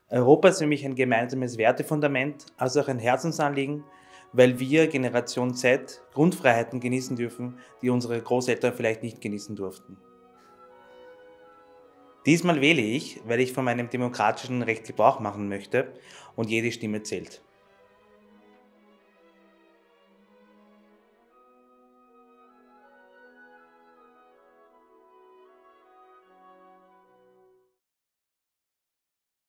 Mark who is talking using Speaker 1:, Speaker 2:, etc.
Speaker 1: Europa ist für mich ein gemeinsames Wertefundament, also auch ein Herzensanliegen, weil wir Generation Z Grundfreiheiten genießen dürfen, die unsere Großeltern vielleicht nicht genießen durften. Diesmal wähle ich, weil ich von meinem demokratischen Recht Gebrauch machen möchte und jede Stimme zählt.